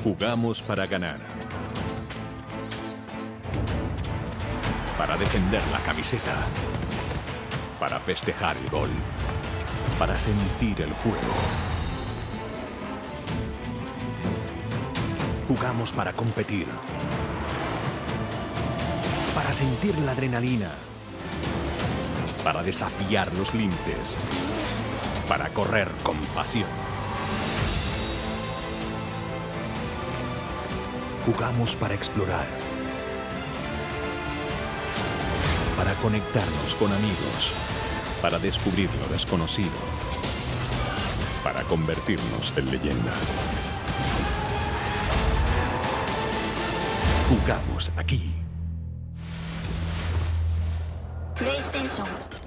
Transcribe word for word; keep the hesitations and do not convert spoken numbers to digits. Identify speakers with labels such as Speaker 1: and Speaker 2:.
Speaker 1: Jugamos para ganar. Para defender la camiseta. Para festejar el gol. Para sentir el juego. Jugamos para competir. Para sentir la adrenalina. Para desafiar los límites. Para correr con pasión. Jugamos para explorar. Para conectarnos con amigos. Para descubrir lo desconocido. Para convertirnos en leyenda. Jugamos aquí.
Speaker 2: PlayStation